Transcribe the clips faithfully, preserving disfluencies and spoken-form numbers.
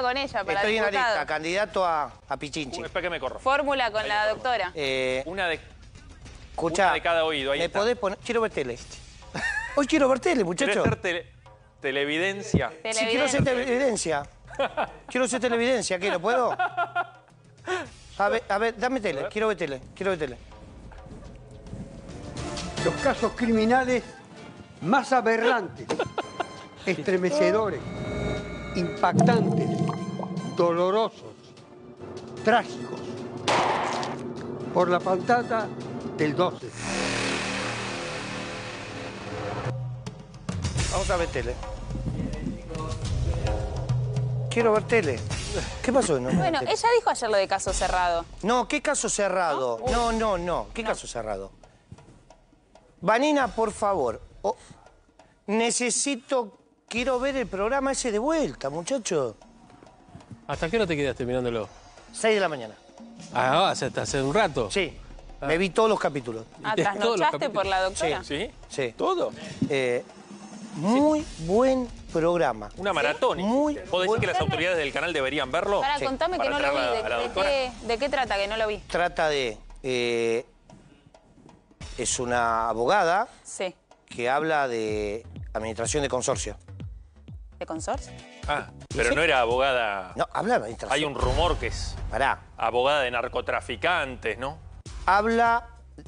fórmula con ella para Estoy en la diputado. lista, candidato a, a Pichinchi. Espera que me corro. Fórmula con Ahí la me doctora. Eh, Una de, escuchá, una de cada oído, ahí ¿me está. podés poner? Quiero ver tele. Hoy quiero ver tele, ¿Querés muchacho. ser tele- televidencia? Sí, quiero ser televidencia. Quiero ser televidencia, ¿qué? ¿Lo puedo? A ver, a ver, dame tele. Quiero ver tele, quiero ver tele. Los casos criminales más aberrantes, estremecedores, impactantes, dolorosos, trágicos. Por la pantalla del doce. Vamos a ver tele. Quiero ver tele. ¿Qué pasó? No, Bueno, tele. ella dijo ayer lo de caso cerrado. No, ¿qué caso cerrado? No, no, no. ¿Qué caso cerrado? Vanina, por favor. Oh, necesito... Quiero ver el programa ese de vuelta, muchacho. ¿Hasta qué hora te quedaste mirándolo? seis de la mañana. Ah, hace, hasta hace un rato. Sí. Me vi todos los capítulos. Ah, ¿Viste todos los ¿trasnochaste capítulos? por la doctora? ¿Sí? Sí. ¿Todo? Eh, muy buen programa. Una maratón. Muy ¿Vos decís buen- que las autoridades del canal deberían verlo? Para, Sí. contame que Para no lo vi. traerla ¿De, a la de doctora. qué, ¿De qué trata? Que no lo vi. Trata de... eh, es una abogada Sí. que habla de administración de consorcio. ¿De consorcio? Ah, pero no era abogada... No, habla de administración. Hay un rumor que es Pará. abogada de narcotraficantes, ¿no? Habla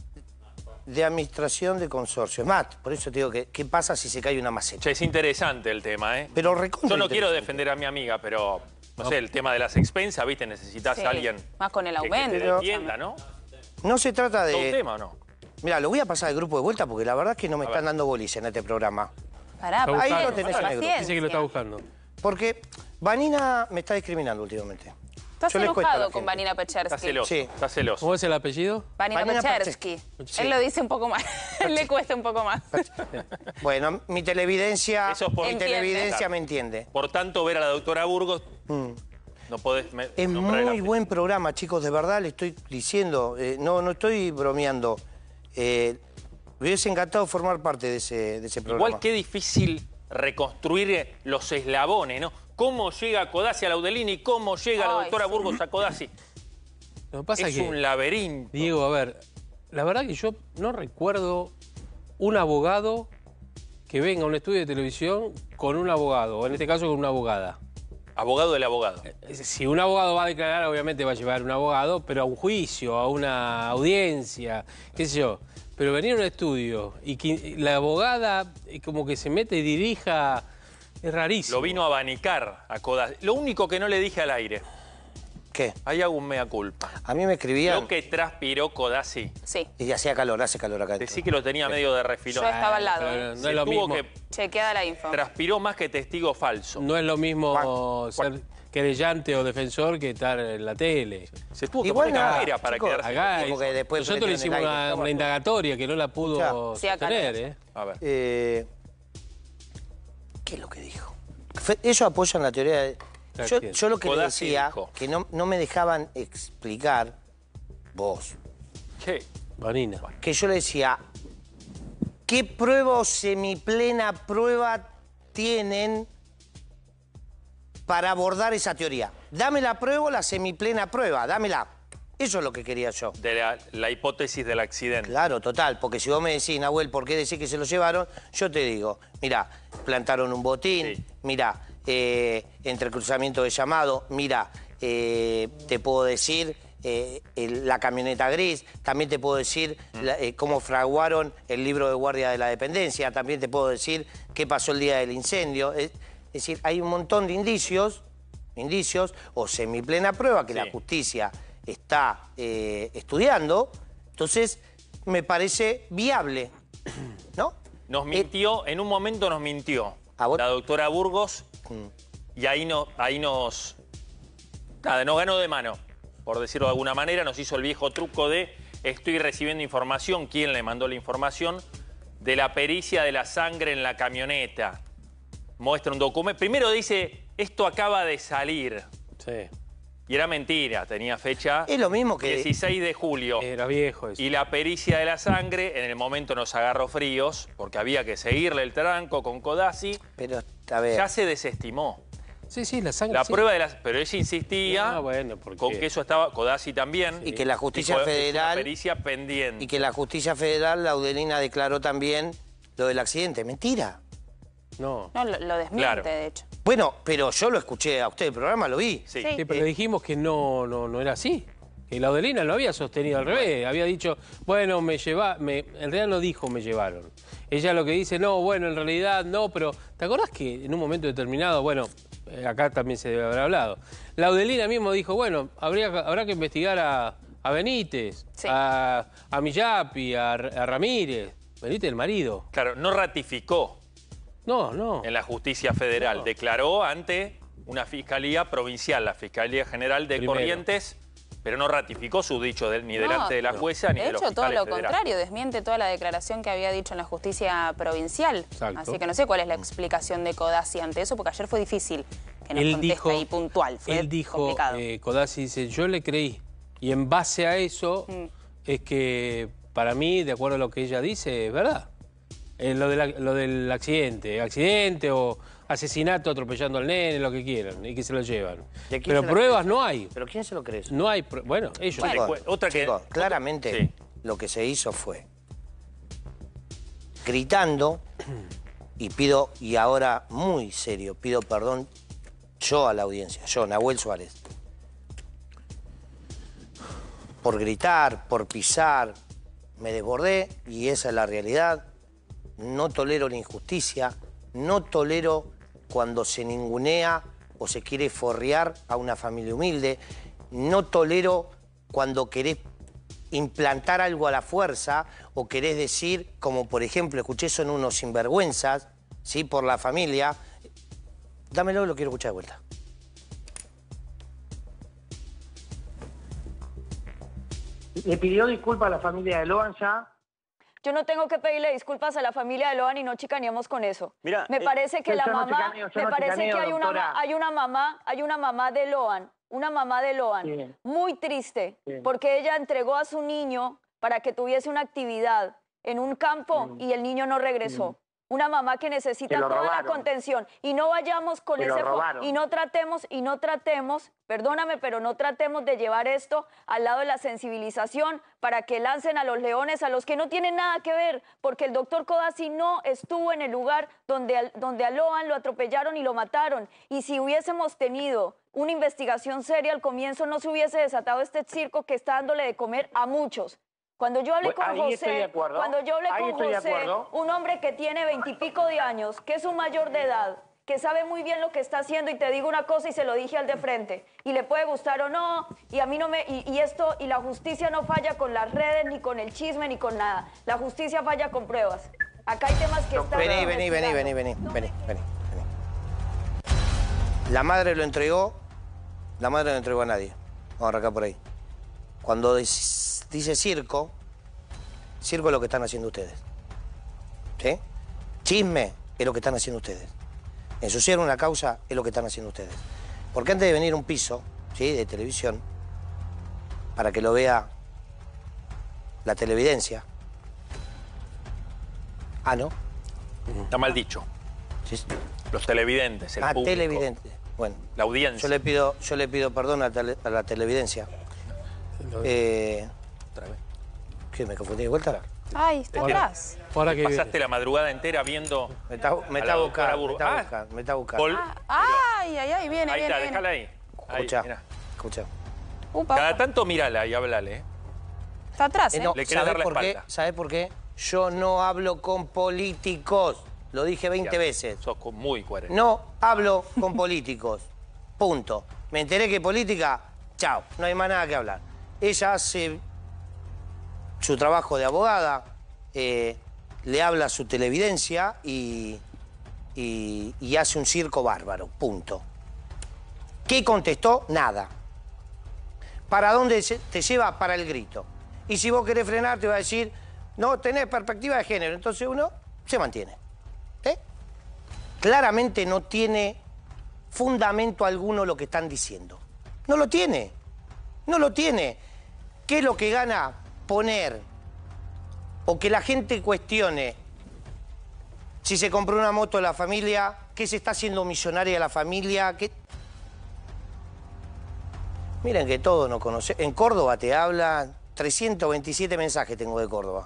de administración de consorcio. Es más, por eso te digo que qué pasa si se cae una maceta. Che, es interesante el tema, ¿eh? Pero recontra Yo no quiero interesante. defender a mi amiga, pero... No sé, el tema de las expensas, ¿viste? Necesitas Sí. a alguien Más con el que- que aumento. te defienda, ¿no? No se trata ¿Todo un de... tema o no? Mira, lo voy a pasar al grupo de vuelta porque la verdad es que no me A están ver. dando bolis en este programa. Pará, Ahí paciencia, lo tenés en el grupo. Dice que lo está paciencia. buscando. Porque Vanina me está discriminando últimamente. Estás Yo les cuento a la enojado con gente. Vanina Está Pechersky. celoso, Sí. está celoso. ¿Cómo es el apellido? Vanina, Vanina Pechersky. Pechersky. Él lo dice un poco más. Él le cuesta un poco más. Bueno, mi televidencia, Eso es por- mi Entiende. televidencia me entiende. Por tanto, ver a la doctora Burgos, no podés... me- Es nombrar el muy apellido. buen programa, chicos, de verdad le estoy diciendo. eh, no, no estoy bromeando. Eh, me hubiese encantado formar parte de ese, de ese programa. Igual qué difícil reconstruir eh, los eslabones, ¿no? ¿Cómo llega Codazzi a Laudelini? ¿Cómo llega la Ay, doctora sí. Burgos a Codazzi? Lo que pasa Es que, un laberinto. Diego, a ver, la verdad que yo no recuerdo un abogado que venga a un estudio de televisión con un abogado, o en este caso con una abogada. Abogado del abogado. Si un abogado va a declarar, obviamente va a llevar un abogado, pero a un juicio, a una audiencia, qué sé yo. Pero venir a un estudio y que la abogada eh, como que se mete y dirija, es rarísimo. Lo vino a abanicar a Codazzi. Lo único que no le dije al aire, ¿Qué? ahí hago un mea culpa. A mí me escribían Lo que transpiró Codazzi, Sí. y hacía calor, hace calor acá adentro. decí que lo tenía medio de refilón. Yo estaba al lado. Pero ¿eh? no Se es lo tuvo mismo, que... Chequeada la info. Transpiró más que testigo falso. no es lo mismo Cuac, ser querellante o defensor que estar en la tele. Se tuvo que Igual poner nada, campera para chicos, quedarse. Acá Sí, porque es- después nosotros le prendieron hicimos el aire. una, una indagatoria que no la pudo Sí, acá sostener, no. ¿eh? A ver. Eh, ¿Qué es lo que dijo? Fe- Ellos apoyan la teoría de... Claro, Yo, sí. yo lo que le Codazzi decía, dijo. que no, no me dejaban explicar, vos, ¿Qué? Vanina. que yo le decía, ¿qué prueba o semiplena prueba tienen para abordar esa teoría? Dame la prueba o la semiplena prueba, dámela. Eso es lo que quería yo. De la, la hipótesis del accidente. Claro, total, porque si vos me decís, Nahuel, ¿por qué decís que se lo llevaron? Yo te digo, mira, plantaron un botín, Sí. mira, eh, entrecruzamiento de llamado, mira, eh, te puedo decir eh, el- la camioneta gris, también te puedo decir la- eh, cómo fraguaron el libro de guardia de la dependencia, también te puedo decir qué pasó el día del incendio. Es, es decir, hay un montón de indicios, indicios o semiplena prueba que Sí. la justicia está eh, estudiando, entonces me parece viable, ¿no? Nos Eh, mintió, en un momento nos mintió ¿A vos? la doctora Burgos y ahí, no, ahí nos... Nada, nos ganó de mano, por decirlo de alguna manera, nos hizo el viejo truco de estoy recibiendo información, ¿quién le mandó la información? De la pericia de la sangre en la camioneta. Muestra un documento. Primero dice, esto acaba de salir. Sí. Y era mentira, tenía fecha Es lo mismo que... dieciséis de julio. Era viejo eso. Y la pericia de la sangre en el momento nos agarró fríos, porque había que seguirle el tranco con Codazzi. Pero, a ver, Ya se desestimó. Sí, sí, la sangre. La sí. prueba de las... Pero ella insistía No, bueno, ¿por con qué? que eso estaba... Codazzi también. Y que la justicia dijo, "Es una federal- pericia pendiente". Y que la justicia federal, Laudelina, declaró también lo del accidente. Mentira. No. No, lo, lo desmiente, Claro. de hecho. Bueno, pero yo lo escuché a usted, el programa lo vi. Sí. Sí. Sí, pero dijimos que no, no, no era así. Que Laudelina lo había sostenido al revés. Había dicho, bueno, me lleva, me, en realidad no dijo me llevaron. Ella lo que dice, no, bueno, en realidad no, pero ¿te acordás que en un momento determinado, bueno, eh, acá también se debe haber hablado, Laudelina mismo dijo, bueno, habría, habrá que investigar a, a Benítez, Sí. a, a Millapi, a, a Ramírez, Benítez el marido. Claro, no ratificó No, no. en la justicia federal. No. Declaró ante una fiscalía provincial, la Fiscalía General de Primero. Corrientes, pero no ratificó su dicho de- ni delante No, de la no. jueza ni de, De los hecho, todo fiscales lo federales. contrario, desmiente toda la declaración que había dicho en la justicia provincial. Exacto. Así que no sé cuál es la explicación de Codazzi ante eso, porque ayer fue difícil que nos Él conteste dijo, ahí puntual. Fue él dijo, complicado. eh, Codazzi dice, yo le creí. Y en base a eso, Mm. es que para mí, de acuerdo a lo que ella dice, es verdad. Eh, lo, de la- lo del accidente, accidente o asesinato atropellando al nene, lo que quieran, y que se lo llevan. ¿De quién Pero se la pruebas cree? no hay. ¿Pero quién se lo cree eso? No hay, pr- bueno, ellos. Bueno. Chicos, Otra que- chicos, otra- claramente sí. lo que se hizo fue gritando, y pido, y ahora muy serio, pido perdón yo a la audiencia, yo, Nahuel Suárez, por gritar, por pisar, me desbordé y esa es la realidad. No tolero la injusticia, no tolero cuando se ningunea o se quiere forrear a una familia humilde, no tolero cuando querés implantar algo a la fuerza o querés decir, como por ejemplo, escuché eso en unos sinvergüenzas, ¿sí? Por la familia. Dámelo, lo quiero escuchar de vuelta. Le pidió disculpas a la familia de Loan ya. Yo no tengo que pedirle disculpas a la familia de Loan y no chicaneamos con eso. Mira, me eh, parece que yo la no mamá, chicaneo, yo me no parece chicaneo, que hay una, doctora. ma- hay una mamá, hay una mamá de Loan, una mamá de Loan, Sí. muy triste, Sí. porque ella entregó a su niño para que tuviese una actividad en un campo Mm. y el niño no regresó. Una mamá que necesita Se lo toda la robaron. contención y no vayamos con Se lo ese fo- robaron. y no tratemos y no tratemos, perdóname, pero no tratemos de llevar esto al lado de la sensibilización para que lancen a los leones a los que no tienen nada que ver, porque el doctor Codazzi no estuvo en el lugar donde al- donde a Loan lo atropellaron y lo mataron, y si hubiésemos tenido una investigación seria al comienzo no se hubiese desatado este circo que está dándole de comer a muchos. Cuando yo hablé Bueno, con ahí estoy de José, acuerdo. cuando yo hablé Ahí con estoy de José, acuerdo. un hombre que tiene veintipico de años, que es un mayor de edad, que sabe muy bien lo que está haciendo, y te digo una cosa y se lo dije al de frente, y le puede gustar o no, y a mí no me, y, y esto, y la justicia no falla con las redes, ni con el chisme, ni con nada. La justicia falla con pruebas. Acá hay temas que están... Vení, vení, vení, vení, vení, vení, vení, vení. La madre lo entregó, la madre no lo entregó a nadie. Vamos a arrancar por ahí. Cuando dis- dice circo, circo es lo que están haciendo ustedes. ¿Sí? Chisme es lo que están haciendo ustedes. Ensuciar una causa es lo que están haciendo ustedes. Porque antes de venir a un piso, ¿sí? De televisión, para que lo vea la televidencia. Ah, ¿no? Está mal dicho. Sí. Los televidentes, el Ah, público, televidente. Bueno, la audiencia. yo le pido, yo le pido perdón a, tele- a la televidencia. Eh, Otra vez. ¿Qué, me confundí de vuelta? Ay, está Ahora- atrás. Ahora que Pasaste la madrugadura entera viendo... Me está, me A está la doctora buscando, me Burgo. está Ah, buscando, me está buscando. Pol- Ay, ay, ay, viene, ahí viene, está, viene. déjala ahí. Ahí, Escucha, mirá. escucha. Upa, Cada upa. tanto mírala y hablale. ¿eh? Está atrás, Eh, ¿eh? no, Le querés ¿sabés dar la por qué? espalda. ¿Sabés por qué? Yo no hablo con políticos. Lo dije veinte veces. Sos co- muy coherente. No hablo con políticos. Punto. Me enteré que política, chao, no hay más nada que hablar. Ella hace su trabajo de abogada, eh, le habla a su televidencia y, y, y hace un circo bárbaro. Punto. ¿Qué contestó? Nada. ¿Para dónde se- te lleva? Para el grito. Y si vos querés frenar, te va a decir, no tenés perspectiva de género. Entonces uno se mantiene. ¿Eh? Claramente no tiene fundamento alguno lo que están diciendo. No lo tiene. No lo tiene. ¿Qué es lo que gana poner o que la gente cuestione si se compró una moto la familia, qué se está haciendo millonaria la familia? ¿Qué? Miren que todos nos conocemos. En Córdoba te hablan, trescientos veintisiete mensajes tengo de Córdoba.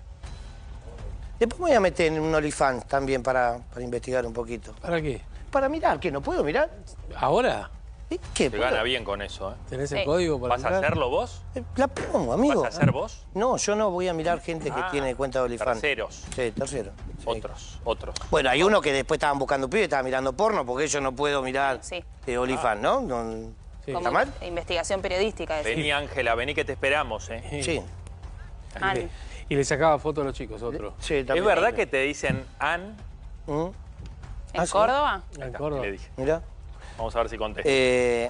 Después me voy a meter en un OnlyFans también para, para investigar un poquito. ¿Para qué? Para mirar, ¿qué? ¿No puedo mirar? ¿Ahora? ¿Y ¿Qué? Te ¿Puedo? gana bien con eso, ¿eh? ¿Tenés el Eh, código para ¿Vas a entrar? hacerlo vos? Eh, La pongo, amigo. ¿Vas a hacer vos? No, yo no voy a mirar gente que Ah, tiene cuenta de OnlyFans. terceros. Sí, tercero. Sí. Otros, otros. Bueno, hay uno que después estaban buscando pibe, estaba mirando porno, porque yo no puedo mirar Sí. eh, OnlyFans, ¿no? No- Sí. ¿Está Como mal? investigación periodística. decir. Vení, Ángela, vení que te esperamos, ¿eh? Sí. Ah, Y le sacaba fotos a los chicos, otro. Sí, ¿Es también. verdad que te dicen An? ¿Mm? ¿En Ah, ¿sí? Córdoba? En Ahí está, Córdoba. le dije. Mirá. Vamos a ver si contesta. Eh,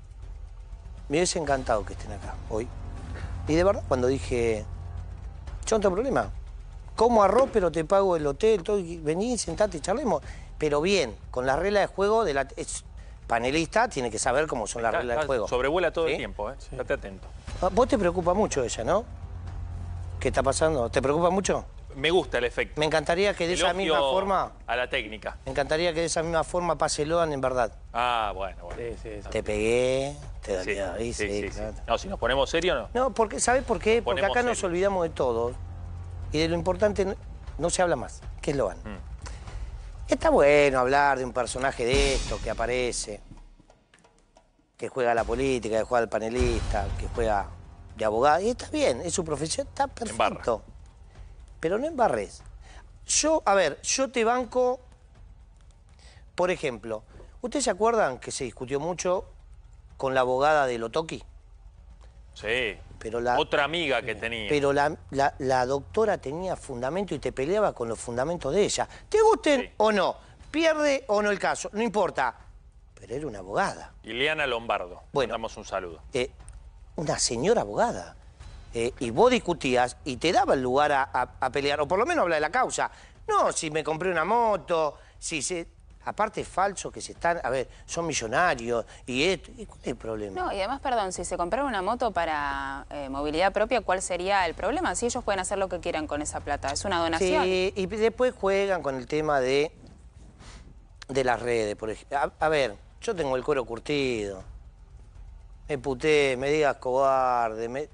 me hubiese encantado que estén acá hoy. Y de verdad, cuando dije, yo no tengo problema. Como arroz, pero te pago el hotel, todo, y vení, sentate y charlemos. Pero bien, con las reglas de juego de la... Es panelista, tiene que saber cómo son las Está- reglas de está- juego. Sobrevuela todo ¿Sí? el tiempo, ¿eh? Estate atento. Ah, Vos te preocupa mucho ella, ¿no? ¿Qué está pasando? ¿Te preocupa mucho? Me gusta el efecto. Me encantaría que de esa Elogio misma forma... a la técnica. Me encantaría que de esa misma forma pase Loan en verdad. Ah, bueno, bueno. Sí, sí, sí. Te pegué, te Sí, dolió, ¿sí? sí, sí, sí. claro. No, si nos ponemos serios, no. No, porque, ¿sabes por qué? Porque Ponemos acá nos serio. olvidamos de todo y de lo importante no, no se habla más, que es Loan. Mm. Está bueno hablar de un personaje de esto que aparece, que juega a la política, que juega al panelista, que juega de abogado, y está bien, es su profesión, está perfecto. Pero no embarres. Yo, a ver, yo te banco, por ejemplo, ¿ustedes se acuerdan que se discutió mucho con la abogada de Lotoki? Sí. Pero la, Otra amiga que tenía. Pero la, la- la doctora tenía fundamento y te peleaba con los fundamentos de ella. ¿Te gusten Sí. o no? Pierde o no el caso, no importa. Pero era una abogada. Ileana Lombardo. Bueno. Damos un saludo. Eh, una señora abogada. Eh, y vos discutías y te daba el lugar a, a- a pelear, o por lo menos hablar de la causa. No, si me compré una moto, si se... Aparte es falso que se están... A ver, son millonarios y esto... ¿Y cuál es el problema? No, y además, perdón, si se compraron una moto para eh, movilidad propia, ¿cuál sería el problema? Si ellos pueden hacer lo que quieran con esa plata, es una donación. Sí, y después juegan con el tema de, de las redes, por ejemplo. A, a ver, yo tengo el cuero curtido. Me puté, me digas cobarde, me...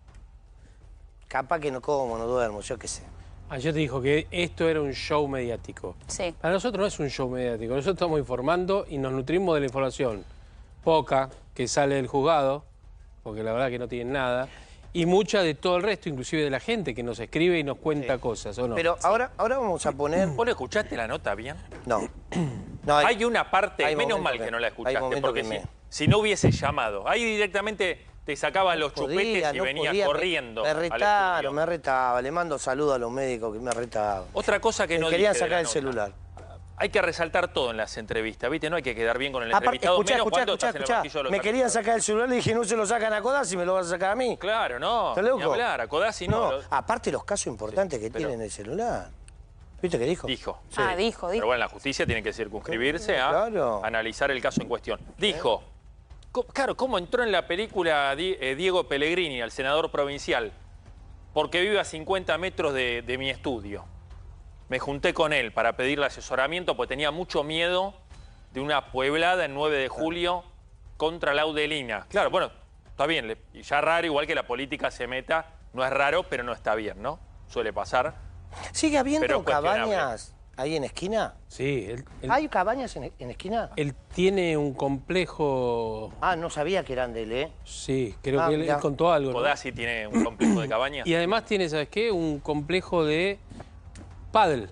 Capaz que no como, no duermo, yo qué sé. Ayer te dijo que esto era un show mediático. Sí. Para nosotros no es un show mediático, nosotros estamos informando y nos nutrimos de la información. Poca, que sale del juzgado, porque la verdad que no tienen nada, y mucha de todo el resto, inclusive de la gente que nos escribe y nos cuenta Sí. cosas, ¿o no? Pero ahora, ahora vamos a poner... ¿Vos le escuchaste la nota bien? No. No, Hay una parte, hay menos momentos mal que- que no la hay escuchaste, momentos porque que si, me- si no hubiese llamado, ahí directamente te sacaban los podía, chupetes y no venía podía, me- corriendo. Me al retaron, estudio. me retaba. Le mando saludos a los médicos que me retaban. Otra cosa que Me no querían dije de sacar la el nota. celular. Hay que resaltar todo en las entrevistas, ¿viste? No hay que quedar bien con el Aparte, entrevistado, escuchá, menos escuchá, cuando escuchá, estás en el escuchá. banquillo de los Me querían acusados. sacar el celular, le dije, no se lo sacan a Codazzi, me lo vas a sacar a mí. Claro, no. ¿Estás Ni loco? hablar, a Codazzi no. No, lo- aparte los casos importantes que pero- tienen el celular. ¿Viste qué dijo? Dijo. Ah, dijo, dijo. Pero bueno, la justicia tiene que circunscribirse a Claro. analizar el caso en cuestión. Dijo, co- claro, ¿cómo entró en la película Di- eh, Diego Pellegrini, el senador provincial? Porque vive a cincuenta metros de, de mi estudio. Me junté con él para pedirle asesoramiento porque tenía mucho miedo de una pueblada en nueve de julio contra Laudelina. Claro, bueno, está bien, le- y ya raro, igual que la política se meta, no es raro, pero no está bien, ¿no? Suele pasar. ¿Sigue habiendo Pero cuestionable. cabañas ahí en esquina? Sí, él, él- ¿Hay cabañas en, en esquina? él tiene un complejo... Ah, no sabía que eran de él, ¿eh? Sí, creo Ah, que él, mirá. él contó algo, ¿no? Codazzi tiene un complejo de cabañas. Y además tiene, ¿sabes qué? Un complejo de pádel.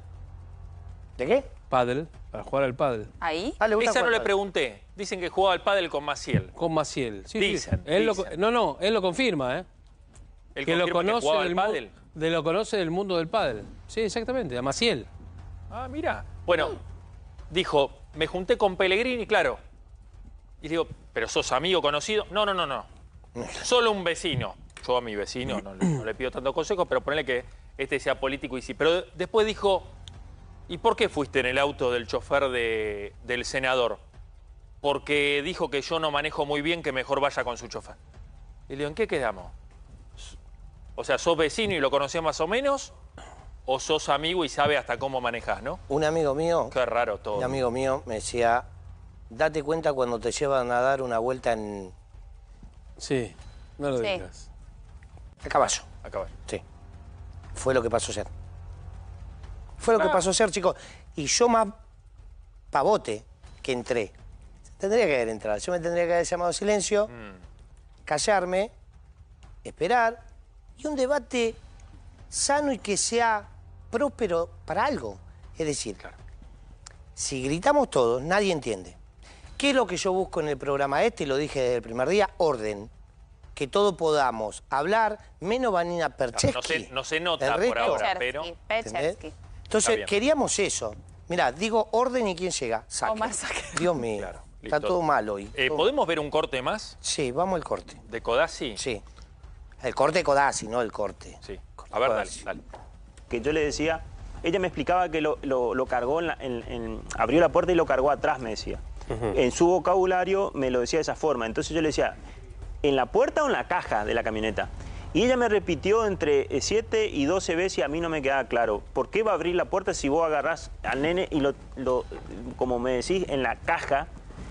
¿De qué? Pádel, para jugar al pádel. Ahí. Ah, ¿le gusta Esa no jugar le al- pregunté. Dicen que jugaba al pádel con Maciel. Con Maciel. Sí, sí. Dicen, Él lo- dicen. no, no, él lo confirma, ¿eh? ¿Él que lo confirma conoce jugaba del al mu- pádel? de lo conoce del mundo del pádel. Sí, exactamente, a Maciel. Ah, mira. Bueno, dijo, me junté con Pellegrini, claro. Y digo, ¿pero sos amigo conocido? No, no, no, no. Solo un vecino. Yo a mi vecino no, le- no le pido tanto consejo, pero ponele que este sea político y sí. Pero después dijo, ¿y por qué fuiste en el auto del chofer de- del senador? Porque dijo que yo no manejo muy bien, que mejor vaya con su chofer. Y le digo, ¿en qué quedamos? O sea, ¿sos vecino y lo conocés más o menos? ¿O sos amigo y sabe hasta cómo manejás, no? Un amigo mío, Qué raro todo. un amigo mío me decía, date cuenta cuando te llevan a dar una vuelta en, Sí, no lo Sí. digas. A caballo. A caballo. Sí. Fue lo que pasó ayer. Fue lo Ah. que pasó ayer, chicos. Y yo más pavote que entré. Tendría que haber entrado. Yo me tendría que haber llamado a silencio, Mm. callarme, esperar, y un debate sano y que sea próspero para algo. Es decir, si gritamos todos, nadie entiende. ¿Qué es lo que yo busco en el programa este? Y lo dije desde el primer día, orden. Que todos podamos hablar, menos Vanina Perchesky. No se, no se nota El por resto, ahora, pero... Pechersky, ¿entendés? Pechersky. Está Entonces, bien. queríamos eso. Mirá, digo orden y quién llega. Saque. Omar Saque. Dios mío, Claro, está listo. todo mal hoy. Eh, Todo- ¿Podemos ver un corte más Sí, vamos al corte. de Codazzi? Sí. El corte de Codazzi, no el corte. Sí. Corte A ver, dale, Codazzi. dale. Que yo le decía, ella me explicaba que lo, lo- lo cargó, en la- en- en- abrió la puerta y lo cargó atrás, me decía. En su vocabulario me lo decía de esa forma. Entonces yo le decía, ¿en la puerta o en la caja de la camioneta? Y ella me repitió entre siete y doce veces y a mí no me quedaba claro. ¿Por qué va a abrir la puerta si vos agarrás al nene y lo, lo- como me decís, en la caja?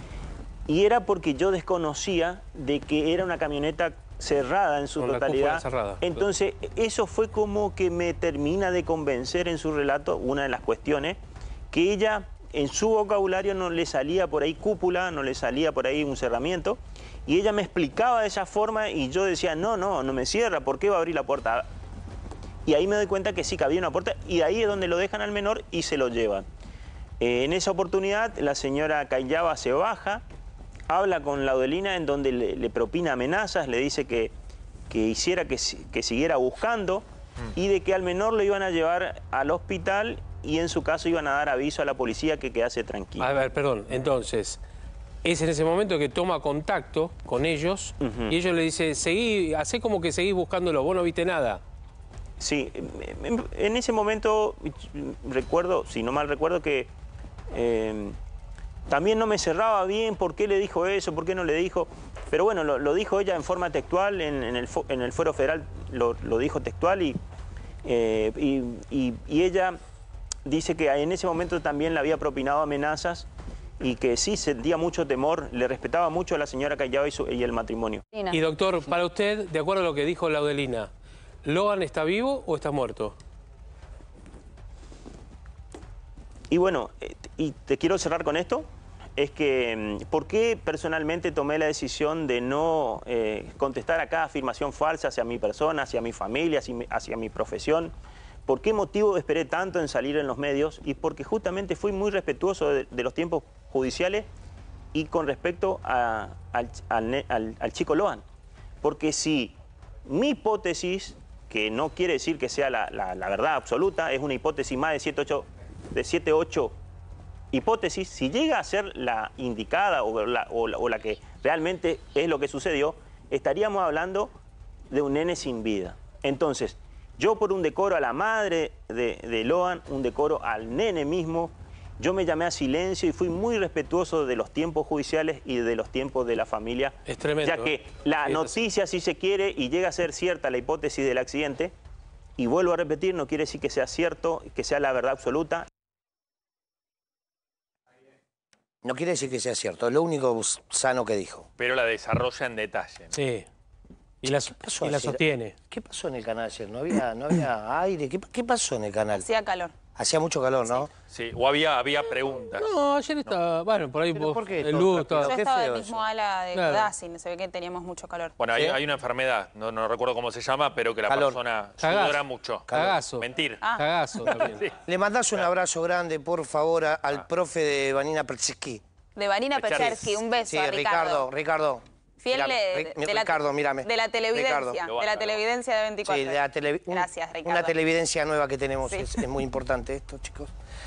Y era porque yo desconocía de que era una camioneta cerrada en su Con la totalidad. cúpula cerrada. Entonces, eso fue como que me termina de convencer en su relato, una de las cuestiones, que ella en su vocabulario no le salía por ahí cúpula, no le salía por ahí un cerramiento, y ella me explicaba de esa forma y yo decía, no, no, no me cierra, ¿por qué va a abrir la puerta? Y ahí me doy cuenta que sí, que había una puerta, y ahí es donde lo dejan al menor y se lo llevan. Eh, en esa oportunidad, la señora Cayaba se baja, habla con Laudelina en donde le, le propina amenazas, le dice que, que hiciera que, si- que siguiera buscando y de que al menor lo iban a llevar al hospital y en su caso iban a dar aviso a la policía que quedase tranquilo. A ver, perdón, entonces, es en ese momento que toma contacto con ellos Ujú. y ellos le dicen, seguí, hacé como que seguís buscándolo, vos no viste nada. Sí, en- en ese momento recuerdo, si no mal recuerdo, que eh, también no me cerraba bien por qué le dijo eso, por qué no le dijo. Pero bueno, lo, lo dijo ella en forma textual, en, en el, fo- en el fuero federal lo, lo dijo textual y, eh, y, y- y ella dice que en ese momento también le había propinado amenazas y que sí sentía mucho temor, le respetaba mucho a la señora Callao y, su- y el matrimonio. Y doctor, para usted, de acuerdo a lo que dijo Laudelina, ¿Logan está vivo o está muerto? Y bueno, eh, y te quiero cerrar con esto, es que mm, ¿por qué personalmente tomé la decisión de no eh, contestar a cada afirmación falsa hacia mi persona, hacia mi familia, hacia mi, hacia mi profesión? ¿Por qué motivo esperé tanto en salir en los medios? Y porque justamente fui muy respetuoso de, de los tiempos judiciales y con respecto a- al, al ne- al- al chico Loan. Porque si mi hipótesis, que no quiere decir que sea la, la- la verdad absoluta, es una hipótesis más de siete, ocho, de siete, ocho hipótesis, si llega a ser la indicada o la, o la- o la que realmente es lo que sucedió, estaríamos hablando de un nene sin vida. Entonces, yo por un decoro a la madre de, de Loan, un decoro al nene mismo, yo me llamé a silencio y fui muy respetuoso de los tiempos judiciales y de los tiempos de la familia. Es tremendo, Ya que ¿eh? la Es- noticia, si se quiere, y llega a ser cierta la hipótesis del accidente, y vuelvo a repetir, no quiere decir que sea cierto, que sea la verdad absoluta. No quiere decir que sea cierto, es lo único sano que dijo. Pero la desarrolla en detalle. ¿no? Sí. Y la, pasó y la ayer? sostiene. ¿Qué pasó en el canal ayer? ¿No había, no había aire? ¿Qué, qué pasó en el canal? Hacía calor. Hacía mucho calor, ¿no? Sí, o había, había preguntas. No, ayer estaba, bueno, por ahí ¿Pero vos- por qué el todo luz, transpirado? todo. Yo qué estaba feo del mismo eso. ala de Claro. Codazzi, se ve que teníamos mucho calor. Bueno, hay, ¿Sí? hay una enfermedad, no, no recuerdo cómo se llama, pero que la Calor. persona Cagazo. sudora mucho. Cagazo. Mentir. Ah. Cagazo también. Sí. Le mandás un abrazo grande, por favor, a- Ah. al profe de Vanina Perchesky. De Vanina Pechersky. Pechersky, un beso Sí, a Ricardo, Ricardo. Ricardo. Fiel Mírame, de, Ri- de la, Ricardo, mírame. de la televidencia, Ricardo. Lo de la basta, televidencia de veinticuatro. Sí, de la tele- un- Gracias, Ricardo. Una televidencia nueva que tenemos, Sí. es, es muy importante esto, chicos.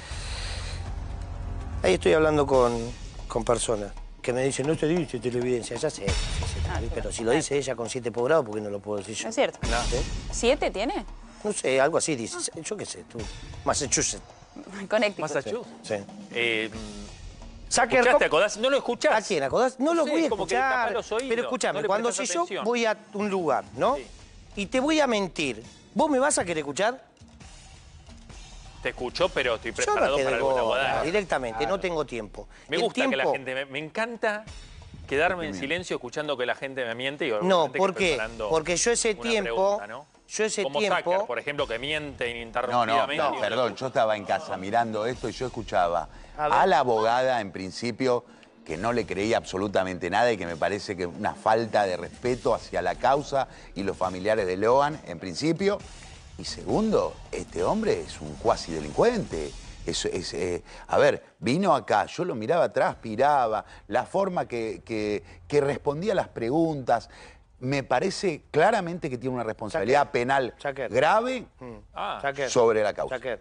Ahí estoy hablando con, con personas que me dicen, no se dice televidencia, ya sé, sí, sí, Ah, pero si lo dice ella con siete posgrados, ¿por qué no lo puedo decir yo? Es cierto. ¿Sí? ¿Siete tiene? No sé, algo así dice, yo qué sé, tú, Massachusetts. Connecticut. Massachusetts. Sí. Eh, Saque el ¿Escuchaste a co- Codazzi? ¿No lo escuchás? ¿A quién? ¿A Codazzi? No, No lo sé, voy a como que le tapa escuchar. los oídos, Pero escúchame, no le cuando prestás si yo atención. voy a un lugar, ¿no? Sí. Y te voy a mentir, ¿vos me vas a querer escuchar? Te escucho, pero estoy Yo preparado no te para alguna digo guadaña. directamente, no tengo tiempo. Me El gusta que la tiempo- gente... Me, me encanta quedarme en silencio escuchando que la gente me miente y No, que ¿por estoy qué? preparando Porque yo ese una tiempo, pregunta, ¿no? yo ese Como tiempo... Zucker, por ejemplo, que miente No, no, ininterrumpidamente. no, perdón, yo estaba en casa mirando esto y yo escuchaba A a, ver. la abogada, en principio, que no le creía absolutamente nada y que me parece que una falta de respeto hacia la causa y los familiares de Loan, en principio. Y segundo, este hombre es un cuasi delincuente. Es, es, eh, a ver, vino acá, yo lo miraba, transpiraba, la forma que, que, que respondía a las preguntas, me parece claramente que tiene una responsabilidad Zucker. penal Zucker. grave Ah, Zucker, sobre la causa. Zucker,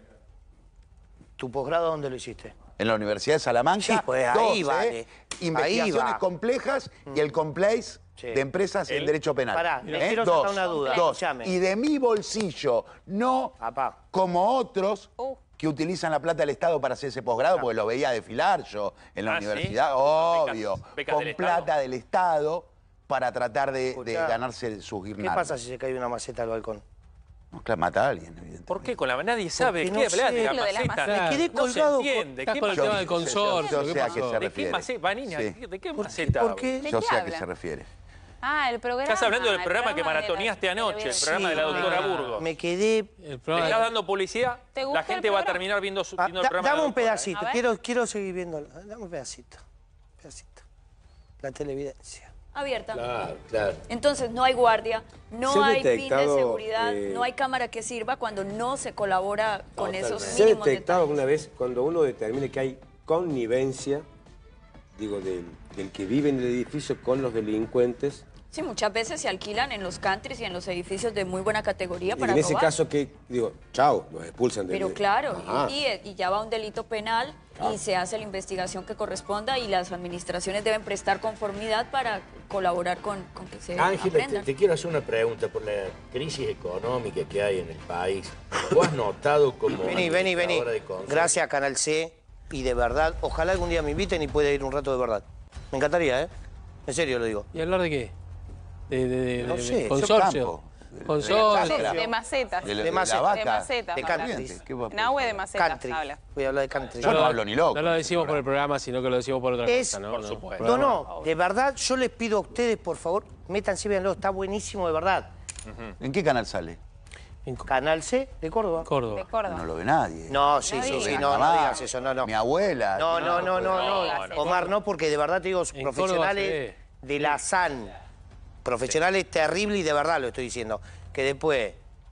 ¿tu posgrado dónde lo hiciste? En la Universidad de Salamanca, Sí, pues ahí dos, vale. ¿eh? Ahí Investigaciones va. complejas y el compliance Sí. de empresas en El- derecho penal. Pará, les ¿Eh? quiero Dos, sacar una duda. dos. Escuchame. Y de mi bolsillo, no Apá. como otros Uh. que utilizan la plata del Estado para hacer ese posgrado, porque lo veía desfilar yo en la Ah, ¿sí? universidad, Becas- obvio, becas con del plata Estado. del Estado para tratar de, de Escuchá, ganarse sus ¿Qué guirnaldas. pasa si se cae una maceta al balcón? No, claro, mata a alguien, evidentemente. ¿por qué? Con la nadie sabe. Porque ¿Qué no sé. hablas de la Lo de la maceta? maceta. Me quedé No se colgado con- entiende. Estás ¿Qué con el maceta? tema del consorcio. yo ¿qué sé a qué pasó? se ¿De qué refiere. maceta? Vanina, Sí. ¿de qué ¿Por qué? maceta? ¿Por qué? ¿De Yo qué sé a qué habla? se refiere. Ah, el programa. Estás hablando del el programa que de la maratoneaste anoche, el televisión. programa de la doctora me- Burgos. Me quedé... El ¿Le programa- estás dando publicidad? ¿Te gustó La el gente va a programa? terminar viendo, su, Ah, viendo el da- programa de dame la un doctora, ¿eh? pedacito, A ver. quiero, quiero seguir viendo. Dame un pedacito. pedacito. La televidencia. Abierta. Claro, claro. Entonces no hay guardia, no Se ha hay pin de detectado, seguridad, eh, no hay cámara que sirva cuando no se colabora con esos Se ha mínimos detectado detalles. alguna vez cuando uno determine que hay connivencia, digo, del, del que vive en el edificio con los delincuentes. Sí, muchas veces se alquilan en los countries y en los edificios de muy buena categoría Y para en ese robar. caso que, digo, chao, los expulsan del... Pero claro, Ajá. y, y ya va un delito penal y se hace la investigación que corresponda y las administraciones deben prestar conformidad para colaborar con, con que se Ángela, te, aprendan. te quiero hacer una pregunta por la crisis económica que hay en el país. ¿Vos has notado como Vení, vení, vení. administradora de consorcio? Gracias, Canal C. Y de verdad, ojalá algún día me inviten y pueda ir un rato de verdad. Me encantaría, ¿eh? En serio lo digo. ¿Y hablar de qué? De, de, de- No de- sé, consorcio. campo. Consorcio. De, de macetas. De, De de maceta. la vaca. De macetas. de habla. country. ¿Qué vos- Nahue de macetas Country. habla. Voy a hablar de country. Yo no hablo ni loco. No lo decimos por el programa, sino que lo decimos por otra Es- cosa, ¿no? Por No. supuesto. No, no, de verdad, yo les pido a ustedes, por favor, métanse, véanlo, está buenísimo, de verdad. ¿En qué canal sale? En Co- Canal C de Córdoba. De Córdoba. Córdoba. No lo ve nadie. No, sí, Nadie. sí, sí, Mi no, no mamá, digas eso, no, no. Mi abuela. No, no, no, no, no, no. Omar, no, porque de verdad te digo, En profesionales Córdoba de la S A N, profesionales terribles y de verdad lo estoy diciendo, que después,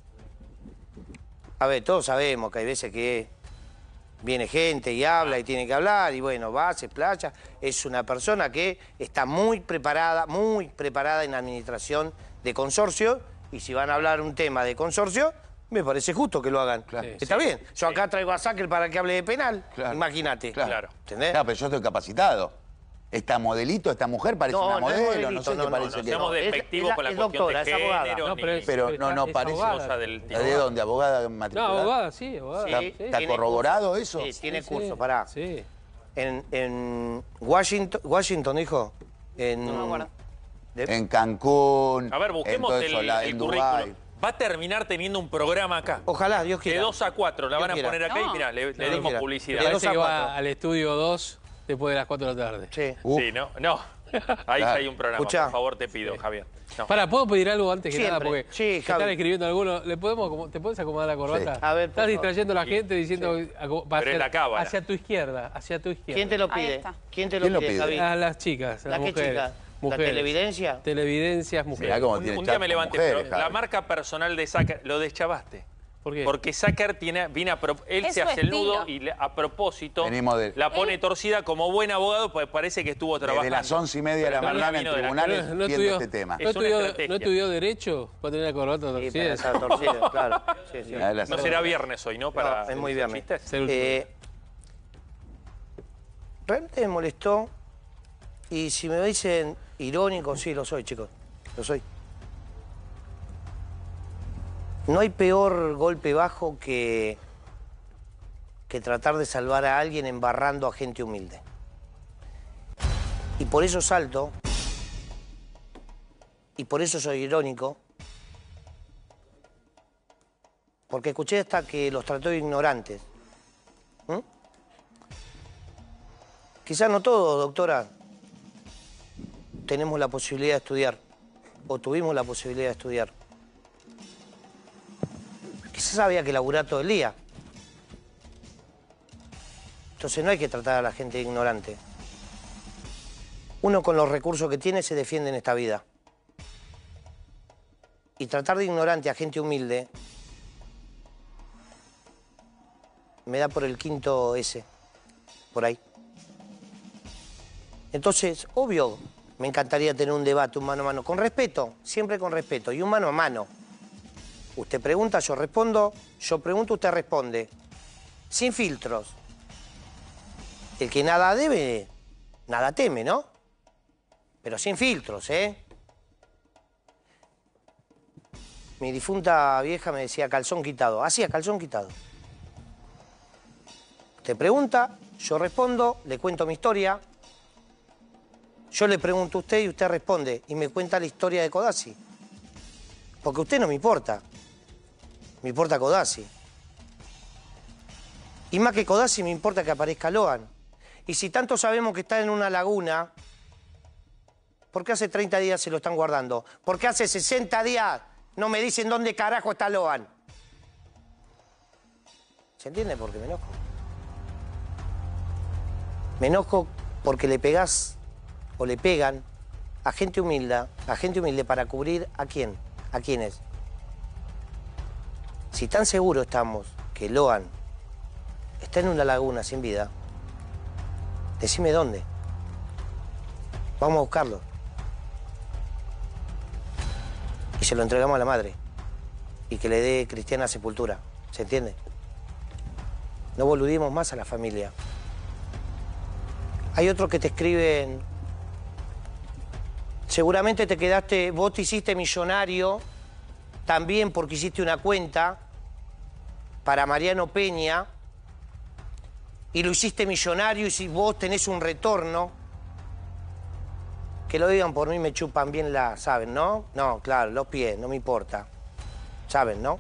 a ver, todos sabemos que hay veces que viene gente y habla y tiene que hablar y bueno, va, se playa, es una persona que está muy preparada, muy preparada en administración de consorcio y si van a hablar un tema de consorcio, me parece justo que lo hagan. Claro. Está bien. Yo acá traigo a Zucker para que hable de penal. Claro. Imagínate. Claro. ¿Entendés? Claro, pero yo estoy capacitado. Esta modelito, esta mujer parece No, una no es modelo, modelito, no sé no, qué no, parece No que seamos Es- despectivos es- con la es cuestión doctora, de es abogada. género. No, ni- pero es- Pero no, no es parece. abogada. cosa del tipo. ¿De dónde? ¿Abogada No, matriculada? abogada, sí, abogada. Sí, Sí, ¿Está tiene corroborado curso. eso? Sí, tiene sí, curso, sí. pará. Sí. En, en Washington, Washington, dijo. En, No me acuerdo. de- En Cancún. A ver, en busquemos todo el, eso, la- el en currículum. Dubái. Va a terminar teniendo un programa acá. Ojalá, Dios De quiera. dos a cuatro, la Dios van a quiera. poner acá y No. mirá, le, le Dios dimos quiera. publicidad. De dos Parece a que cuatro. va al estudio dos después de las cuatro de la tarde. Sí. Uf. Sí, no, no. Ahí Claro. hay un programa, Escuchá. por favor, te pido, Javier. No. Para, ¿puedo pedir algo antes que Siempre. nada? Porque Sí, me están Javi. escribiendo algunos. ¿Le podemos, como- ¿Te puedes acomodar la corbata? Sí. A ver, por Estás favor. distrayendo a la gente diciendo aco- va Pero es hacia, la cábala. hacia tu izquierda, hacia tu izquierda. ¿Quién te lo Ahí pide? está. ¿Quién te lo ¿Quién lo pide, pide? Javi? A las chicas, a ¿La las qué mujeres. chica? ¿La Mujeres. televidencia? Televidencias, Mirá mujeres. cómo Un, tiene un día chat me con levanté, mujeres, pero la Javi. marca personal de Zucker lo deschavaste. ¿Por qué? Porque Zucker tiene, viene a pro- él Es se su hace el nudo estilo. y le- a propósito Venimos de- la pone torcida como buen abogado, pues parece que estuvo trabajando. Desde las once y media de la Pero en mañana en camino de la- tribunales ¿No, no viendo estudió, este tema. ¿no Es una estudió- estrategia. ¿no estudió Derecho? ¿Va a tener la corbata Sí, torcida? pero está torcido, claro. Sí, sí. Ah, la- No será viernes hoy, ¿no? Para No, es muy viernes. chistes. Es el último. Eh, realmente me molestó y si me dicen irónico, sí, lo soy, chicos, lo soy. No hay peor golpe bajo que, que tratar de salvar a alguien embarrando a gente humilde. Y por eso salto, y por eso soy irónico, porque escuché hasta que los trató de ignorantes. ¿Mm? Quizás no todo, doctora. tenemos la posibilidad de estudiar, o tuvimos la posibilidad de estudiar. Quizás había que laburar todo el día. Entonces no hay que tratar a la gente de ignorante. Uno con los recursos que tiene se defiende en esta vida. Y tratar de ignorante a gente humilde me da por el quinto S, por ahí. Entonces, obvio, me encantaría tener un debate, un mano a mano, con respeto, siempre con respeto, y un mano a mano. Usted pregunta, yo respondo, yo pregunto, usted responde. Sin filtros. El que nada debe, nada teme, ¿no? Pero sin filtros, ¿eh? Mi difunta vieja me decía calzón quitado. Hacía calzón quitado. Usted pregunta, yo respondo, le cuento mi historia. Yo le pregunto a usted y usted responde y me cuenta la historia de Codazzi. Porque a usted no me importa. Me importa Codazzi. Y más que Codazzi me importa que aparezca Loan. Y si tanto sabemos que está en una laguna, ¿por qué hace treinta días se lo están guardando? ¿Por qué hace sesenta días no me dicen dónde carajo está Loan? ¿Se entiende por qué me enojo? Me enojo porque le pegás o le pegan a gente humilde, a gente humilde para cubrir ¿a quién? ¿A quiénes? Si tan seguros estamos que Loan está en una laguna sin vida, decime dónde. Vamos a buscarlo. Y se lo entregamos a la madre. Y que le dé cristiana sepultura. ¿Se entiende? No boludimos más a la familia. Hay otros que te escriben, seguramente te quedaste, vos te hiciste millonario también porque hiciste una cuenta para Mariano Peña y lo hiciste millonario y si vos tenés un retorno, que lo digan por mí me chupan bien la, ¿saben, no? No, claro, los pies, no me importa. ¿Saben, no?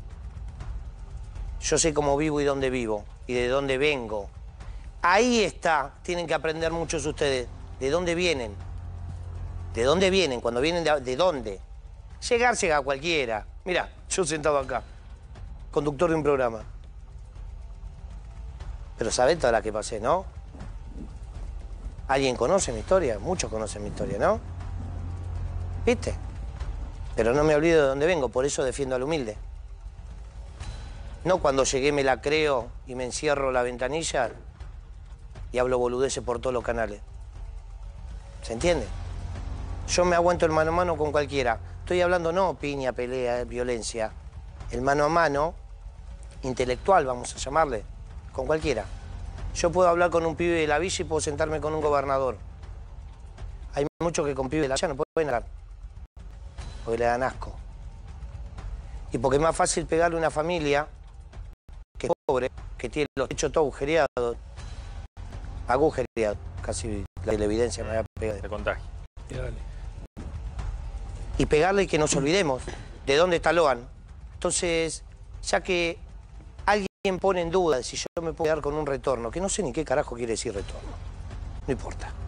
Yo sé cómo vivo y dónde vivo y de dónde vengo. Ahí está, tienen que aprender muchos ustedes. ¿De dónde vienen? ¿De dónde vienen? Cuando vienen, de, ¿de dónde? Llegar, llega cualquiera. Mirá, yo sentado acá, conductor de un programa. Pero sabés toda la que pasé, ¿no? ¿Alguien conoce mi historia? Muchos conocen mi historia, ¿no? ¿Viste? Pero no me olvido de dónde vengo, por eso defiendo al humilde. No cuando llegué me la creo y me encierro la ventanilla y hablo boludeces por todos los canales. ¿Se entiende? Yo me aguanto el mano a mano con cualquiera. Estoy hablando no piña, pelea, violencia. El mano a mano, intelectual, vamos a llamarle, con cualquiera. Yo puedo hablar con un pibe de la villa y puedo sentarme con un gobernador. Hay muchos que con pibe de la villa no pueden hablar. Porque le dan asco. Y porque es más fácil pegarle a una familia que es pobre, que tiene los techos todos agujereados. Agujereados. Casi la, la evidencia me va a pegar. Se contagia. Y pegarle y que nos olvidemos de dónde está Loan. Entonces, ya que alguien pone en duda si yo me puedo quedar con un retorno, que no sé ni qué carajo quiere decir retorno, no importa.